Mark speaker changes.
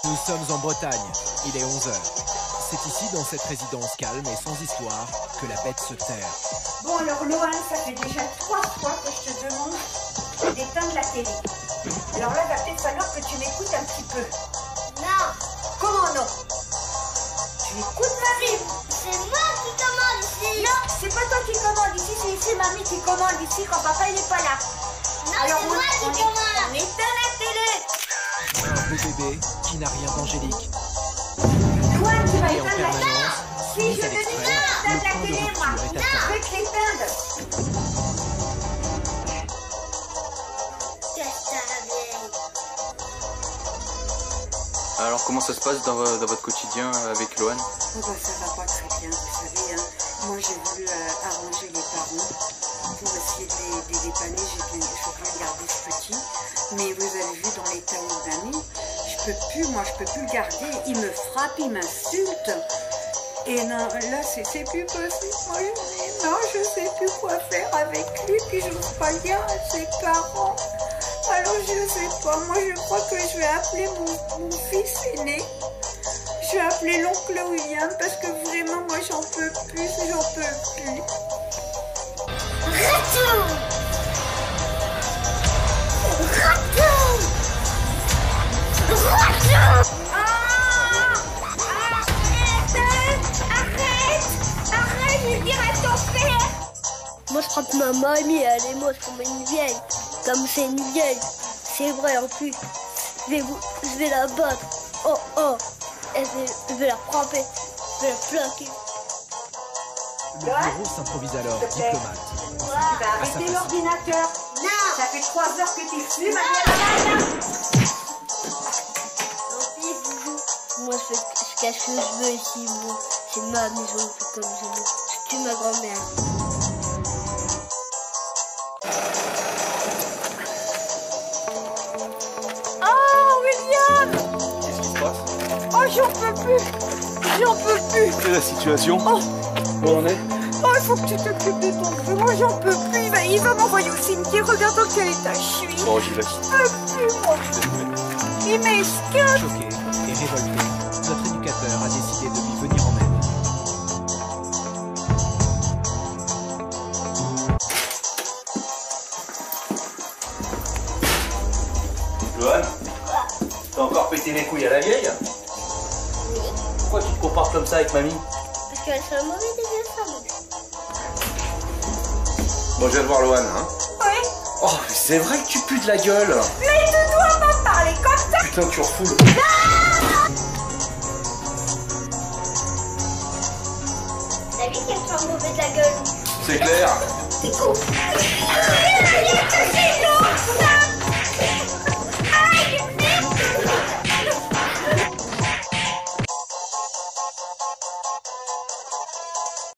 Speaker 1: Nous sommes en Bretagne, il est 11 h. C'est ici, dans cette résidence calme et sans histoire, que la bête se terre.
Speaker 2: Bon alors Lohan, ça fait déjà 3 fois que je te demande d'éteindre la télé. Alors là, il va peut-être falloir que tu m'écoutes un petit peu.
Speaker 3: Non.
Speaker 2: Comment non? Tu écoutes ma vie?
Speaker 3: C'est moi qui commande ici.
Speaker 2: Non, c'est pas toi qui commande ici, c'est mamie qui commande ici quand papa il est pas là.
Speaker 3: Non, alors c'est moi qui commande.
Speaker 2: On éteint la télé.
Speaker 1: Un beau bébé qui n'a rien d'angélique.
Speaker 2: Toi, tu vas
Speaker 1: Et en
Speaker 2: éteindre la télé.
Speaker 1: permanence,
Speaker 2: Si je te
Speaker 1: à
Speaker 2: dis
Speaker 1: l'extrême,
Speaker 2: d'éteindre la
Speaker 1: le
Speaker 2: télé,
Speaker 1: point
Speaker 2: moi.
Speaker 1: de rupture est
Speaker 2: Non,
Speaker 1: atteint.
Speaker 2: je vais te l'éteindre.
Speaker 3: Qu'est-ce que t'as, vieille?
Speaker 4: Alors comment ça se passe dans votre quotidien avec Lohan?
Speaker 2: Oh bah, ça va pas très bien, vous savez. Hein. Moi, j'ai voulu arranger les parents pour essayer de les dépanner. Je veux bien garder ce petit. Mais vous avez vu dans l'état où il m'a mis, je peux plus le garder. Il me frappe, il m'insulte. Et non, là, c'est plus possible. Moi, je dis non, je sais plus quoi faire avec lui. Puis je n'ose pas dire à ses parents. Alors, je sais pas. Moi, je crois que je vais appeler mon fils aîné. Je vais appeler l'oncle William parce que vraiment, moi, j'en peux plus.
Speaker 3: Retourne. Retourne. Retourne.
Speaker 2: Arrête, je vais dire à ton frère.
Speaker 5: Moi je crois que ma mamie elle est moche comme une vieille. Comme c'est une vieille. C'est vrai en plus. Je vais la battre. Oh. Et je vais la frapper. Je vais la plaquer.
Speaker 1: Le bureau s'improvise alors diplomate.
Speaker 2: Tu vas arrêter l'ordinateur.
Speaker 3: Non.
Speaker 2: Ça fait 3 heures que tu fumes, Maria.
Speaker 5: Moi je cache ce que je veux ici. Moi. C'est ma maison, je fais comme je veux. Je tue ma grand-mère.
Speaker 2: Oh, William!
Speaker 4: Qu'est-ce qui se passe?
Speaker 2: Oh, j'en peux plus!
Speaker 4: Quelle est la situation?
Speaker 2: Oh.
Speaker 4: Où on est?
Speaker 2: Oh, il faut que tu t'occupes de ton feu. Moi, j'en peux plus. Il va m'envoyer au cimetière. Regarde dans quel état je suis.
Speaker 4: Bon, j'y vais.
Speaker 2: Je peux plus, moi. Il m'escape.
Speaker 1: Choqué et révolté, notre éducateur a décidé de lui venir en aide.
Speaker 4: Lohan, t'as encore pété les couilles à la vieille?
Speaker 5: Oui.
Speaker 4: Pourquoi tu te comportes comme ça avec mamie?
Speaker 5: Parce qu'elle serait mauvaise déjà ça.
Speaker 4: Bon, je viens de voir Lohan, hein.
Speaker 2: Oui.
Speaker 4: Oh, mais c'est vrai que tu pues de la gueule.
Speaker 2: Mais tu dois pas parler comme ça.
Speaker 4: Putain, tu refoules.
Speaker 5: T'as vu qu'elle soit mauvaise de la gueule?
Speaker 4: C'est clair.
Speaker 5: C'est cool.